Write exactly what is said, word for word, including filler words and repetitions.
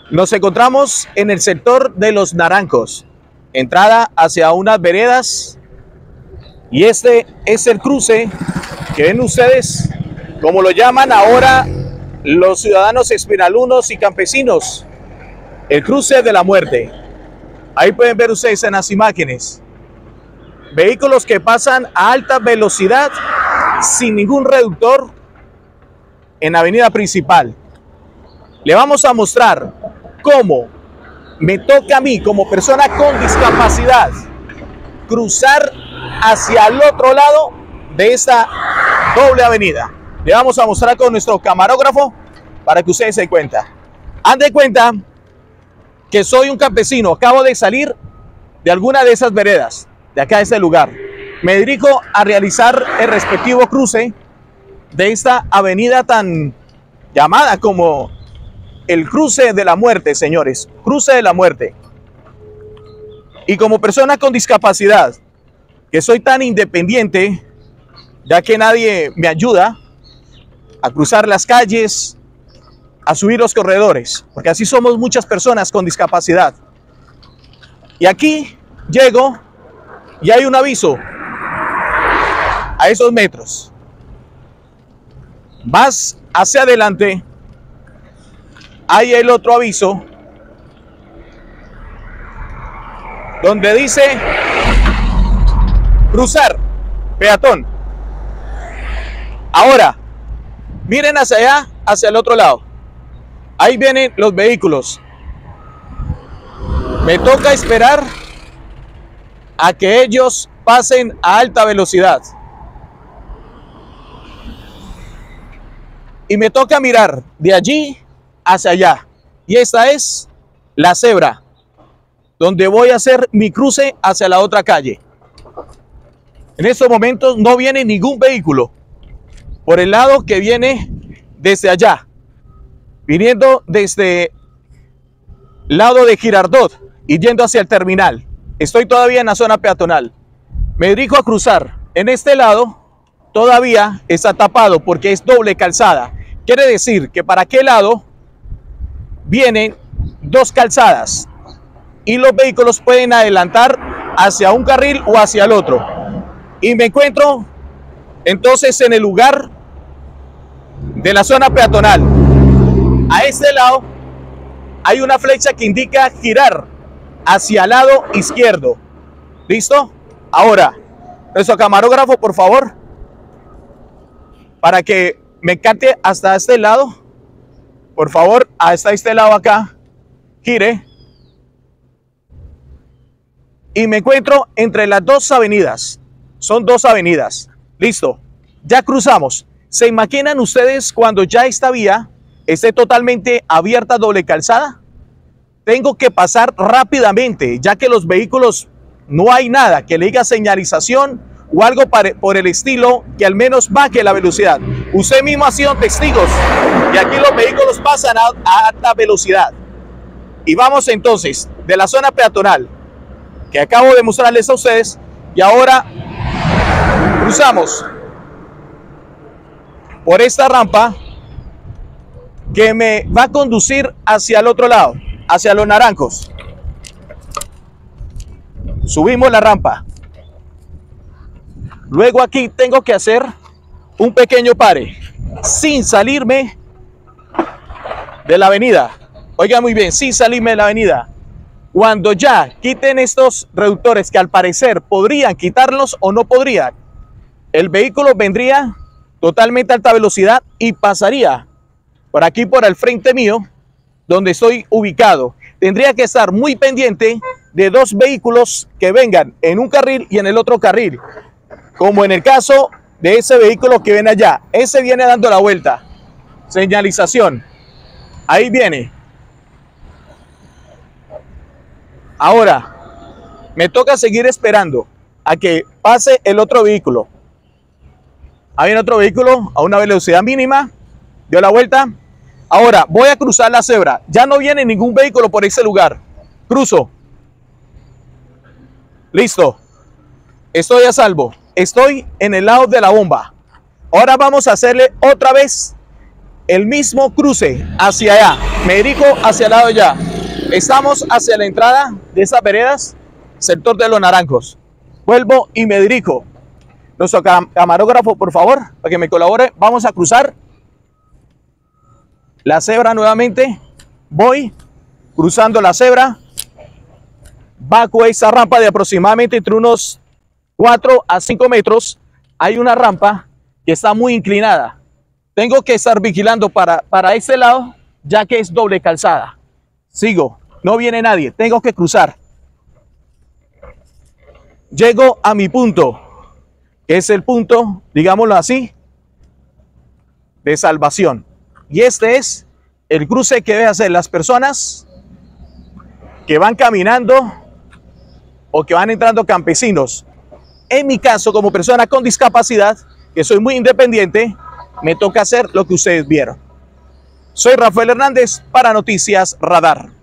Nos encontramos en el sector de Los Naranjos, entrada hacia unas veredas, y este es el cruce que ven ustedes, como lo llaman ahora los ciudadanos espinalunos y campesinos, el cruce de la muerte. Ahí pueden ver ustedes en las imágenes vehículos que pasan a alta velocidad sin ningún reductor en la avenida principal. Le vamos a mostrar cómo me toca a mí como persona con discapacidad cruzar hacia el otro lado de esta doble avenida. Le vamos a mostrar con nuestro camarógrafo para que ustedes se den cuenta. Han de cuenta que soy un campesino, acabo de salir de alguna de esas veredas, de acá de este lugar. Me dirijo a realizar el respectivo cruce de esta avenida tan llamada como el cruce de la muerte, señores, cruce de la muerte. Y como persona con discapacidad, que soy tan independiente, ya que nadie me ayuda a cruzar las calles, a subir los corredores, porque así somos muchas personas con discapacidad. Y aquí llego y hay un aviso a esos metros. Más hacia adelante hay el otro aviso donde dice cruzar, peatón. Ahora, miren hacia allá, hacia el otro lado. Ahí vienen los vehículos. Me toca esperar a que ellos pasen a alta velocidad. Y me toca mirar de allí hacia allá. Y esta es la cebra, donde voy a hacer mi cruce hacia la otra calle. En estos momentos no viene ningún vehículo por el lado que viene desde allá, viniendo desde el lado de Girardot y yendo hacia el terminal. Estoy todavía en la zona peatonal. Me dirijo a cruzar. En este lado todavía está tapado porque es doble calzada. Quiere decir que para aquel lado vienen dos calzadas y los vehículos pueden adelantar hacia un carril o hacia el otro. Y me encuentro entonces en el lugar de la zona peatonal. A este lado hay una flecha que indica girar hacia el lado izquierdo. ¿Listo? Ahora, nuestro camarógrafo, por favor, para que me capte hasta este lado. Por favor, hasta este lado acá, gire. Y me encuentro entre las dos avenidas. Son dos avenidas. Listo. Ya cruzamos. ¿Se imaginan ustedes cuando ya esta vía esté totalmente abierta, doble calzada? Tengo que pasar rápidamente, ya que los vehículos no hay nada que le diga señalización o algo por el estilo que al menos baje la velocidad. Usted mismo ha sido testigos y aquí los vehículos pasan a, a alta velocidad. Y vamos entonces de la zona peatonal que acabo de mostrarles a ustedes y ahora cruzamos por esta rampa que me va a conducir hacia el otro lado, hacia Los Naranjos. Subimos la rampa. Luego aquí tengo que hacer un pequeño pare sin salirme de la avenida. Oiga muy bien, sin salirme de la avenida. Cuando ya quiten estos reductores, que al parecer podrían quitarlos o no podrían, el vehículo vendría totalmente a alta velocidad y pasaría por aquí, por el frente mío, donde estoy ubicado. Tendría que estar muy pendiente de dos vehículos que vengan en un carril y en el otro carril, como en el caso de ese vehículo que ven allá. Ese viene dando la vuelta. Señalización. Ahí viene. Ahora, me toca seguir esperando a que pase el otro vehículo. Ahí viene otro vehículo a una velocidad mínima. Dio la vuelta. Ahora voy a cruzar la cebra. Ya no viene ningún vehículo por ese lugar. Cruzo. Listo. Estoy a salvo. Estoy en el lado de la bomba. Ahora vamos a hacerle otra vez el mismo cruce hacia allá, me dirijo hacia el lado de allá. Estamos hacia la entrada de esas veredas, sector de Los Naranjos. Vuelvo y me dirijo. Nuestro camarógrafo, por favor, para que me colabore. Vamos a cruzar la cebra nuevamente. Voy cruzando la cebra. Bajo esa rampa de aproximadamente entre unos cuatro a cinco metros. Hay una rampa que está muy inclinada. Tengo que estar vigilando para, para este lado, ya que es doble calzada. Sigo, no viene nadie, tengo que cruzar. Llego a mi punto, que es el punto, digámoslo así, de salvación. Y este es el cruce que deben hacer las personas que van caminando o que van entrando campesinos. En mi caso, como persona con discapacidad, que soy muy independiente, me toca hacer lo que ustedes vieron. Soy Rafael Hernández para Noticias Radar.